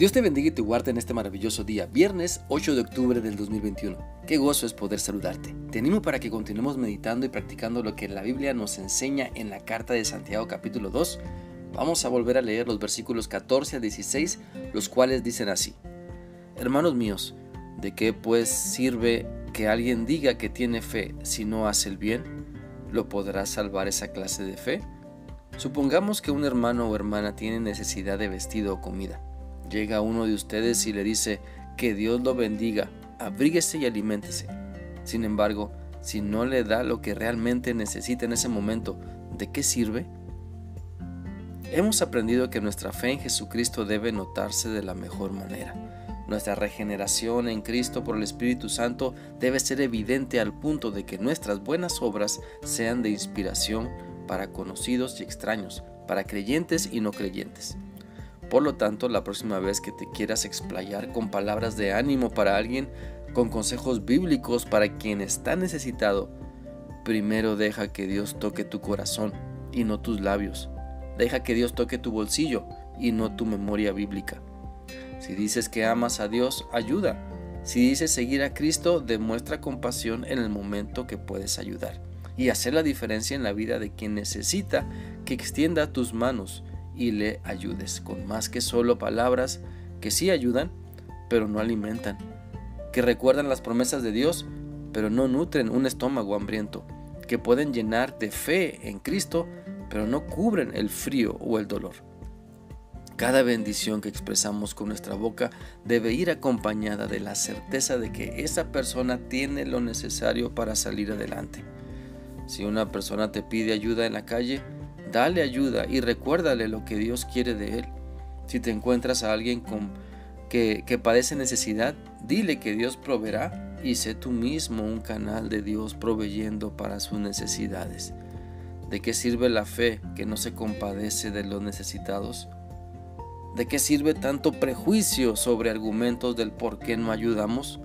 Dios te bendiga y te guarde en este maravilloso día, viernes 8 de octubre del 2021. Qué gozo es poder saludarte. Te animo para que continuemos meditando y practicando lo que la Biblia nos enseña en la carta de Santiago capítulo 2. Vamos a volver a leer los versículos 14 a 16, los cuales dicen así: Hermanos míos, ¿de qué pues sirve que alguien diga que tiene fe si no hace el bien? ¿Lo podrá salvar esa clase de fe? Supongamos que un hermano o hermana tiene necesidad de vestido o comida. Llega uno de ustedes y le dice: que Dios lo bendiga, abríguese y aliméntese. Sin embargo, si no le da lo que realmente necesita en ese momento, ¿de qué sirve? Hemos aprendido que nuestra fe en Jesucristo debe notarse de la mejor manera. Nuestra regeneración en Cristo por el Espíritu Santo debe ser evidente al punto de que nuestras buenas obras sean de inspiración para conocidos y extraños, para creyentes y no creyentes. Por lo tanto, la próxima vez que te quieras explayar con palabras de ánimo para alguien, con consejos bíblicos para quien está necesitado, primero deja que Dios toque tu corazón y no tus labios. Deja que Dios toque tu bolsillo y no tu memoria bíblica. Si dices que amas a Dios, ayuda. Si dices seguir a Cristo, demuestra compasión en el momento que puedes ayudar y hacer la diferencia en la vida de quien necesita que extienda tus manos y le ayudes con más que solo palabras que sí ayudan, pero no alimentan, que recuerdan las promesas de Dios, pero no nutren un estómago hambriento, que pueden llenar de fe en Cristo, pero no cubren el frío o el dolor. Cada bendición que expresamos con nuestra boca debe ir acompañada de la certeza de que esa persona tiene lo necesario para salir adelante. Si una persona te pide ayuda en la calle, dale ayuda y recuérdale lo que Dios quiere de él. Si te encuentras a alguien que padece necesidad, dile que Dios proveerá y sé tú mismo un canal de Dios proveyendo para sus necesidades. ¿De qué sirve la fe que no se compadece de los necesitados? ¿De qué sirve tanto prejuicio sobre argumentos del por qué no ayudamos?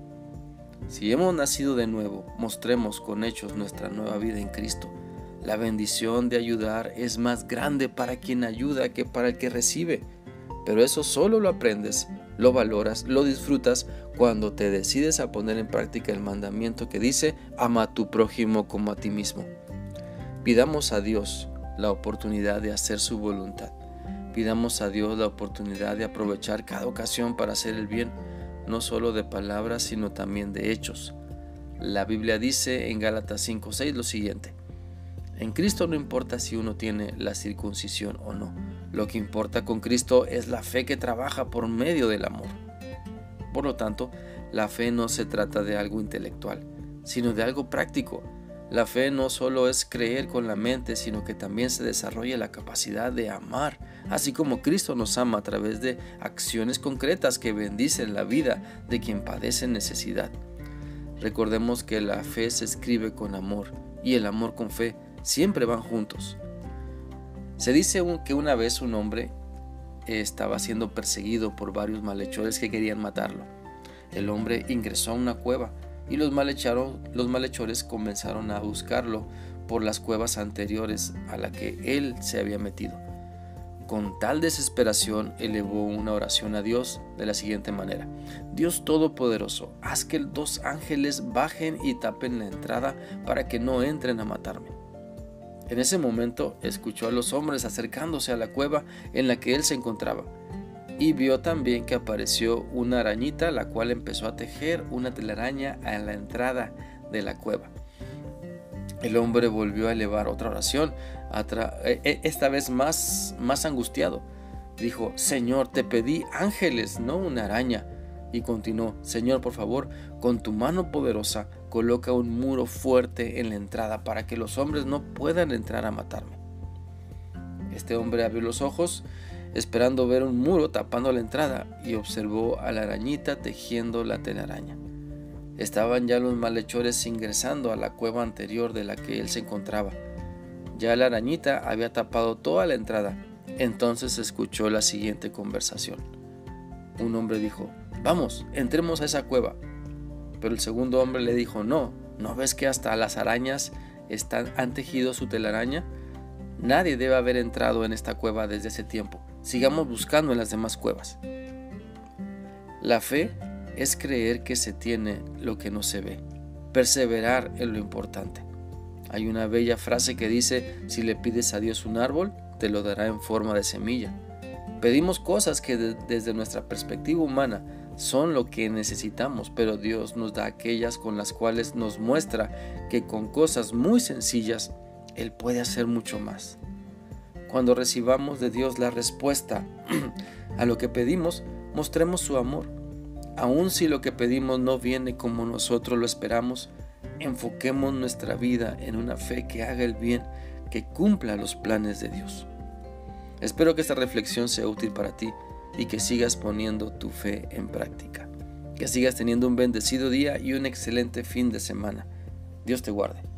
Si hemos nacido de nuevo, mostremos con hechos nuestra nueva vida en Cristo. La bendición de ayudar es más grande para quien ayuda que para el que recibe, pero eso solo lo aprendes, lo valoras, lo disfrutas cuando te decides a poner en práctica el mandamiento que dice: ama a tu prójimo como a ti mismo. Pidamos a Dios la oportunidad de hacer su voluntad. Pidamos a Dios la oportunidad de aprovechar cada ocasión para hacer el bien, no solo de palabras, sino también de hechos. La Biblia dice en Gálatas 5:6 lo siguiente: en Cristo no importa si uno tiene la circuncisión o no. Lo que importa con Cristo es la fe que trabaja por medio del amor. Por lo tanto, la fe no se trata de algo intelectual, sino de algo práctico. La fe no solo es creer con la mente, sino que también se desarrolla la capacidad de amar, así como Cristo nos ama a través de acciones concretas que bendicen la vida de quien padece necesidad. Recordemos que la fe se escribe con amor y el amor con fe siempre van juntos. Se dice que una vez un hombre estaba siendo perseguido por varios malhechores que querían matarlo. El hombre ingresó a una cueva y los malhechores comenzaron a buscarlo por las cuevas anteriores a la que él se había metido. Con tal desesperación elevó una oración a Dios de la siguiente manera: Dios Todopoderoso, haz que 2 ángeles bajen y tapen la entrada para que no entren a matarme. En ese momento escuchó a los hombres acercándose a la cueva en la que él se encontraba y vio también que apareció una arañita, la cual empezó a tejer una telaraña a la entrada de la cueva. El hombre volvió a elevar otra oración, esta vez más angustiado. Dijo: Señor, te pedí ángeles, no una araña. Y continuó: Señor, por favor, con tu mano poderosa, coloca un muro fuerte en la entrada para que los hombres no puedan entrar a matarme. Este hombre abrió los ojos, esperando ver un muro tapando la entrada, y observó a la arañita tejiendo la telaraña. Estaban ya los malhechores ingresando a la cueva anterior de la que él se encontraba. Ya la arañita había tapado toda la entrada. Entonces escuchó la siguiente conversación. Un hombre dijo: vamos, entremos a esa cueva. Pero el segundo hombre le dijo: ¿No ves que hasta las arañas han tejido su telaraña? Nadie debe haber entrado en esta cueva desde ese tiempo. Sigamos buscando en las demás cuevas. La fe es creer que se tiene lo que no se ve, perseverar en lo importante. Hay una bella frase que dice: si le pides a Dios un árbol, te lo dará en forma de semilla. Pedimos cosas que desde nuestra perspectiva humana son lo que necesitamos, pero Dios nos da aquellas con las cuales nos muestra que con cosas muy sencillas Él puede hacer mucho más. Cuando recibamos de Dios la respuesta a lo que pedimos, mostremos su amor. Aun si lo que pedimos no viene como nosotros lo esperamos, enfoquemos nuestra vida en una fe que haga el bien, que cumpla los planes de Dios. Espero que esta reflexión sea útil para ti y que sigas poniendo tu fe en práctica. Que sigas teniendo un bendecido día y un excelente fin de semana. Dios te guarde.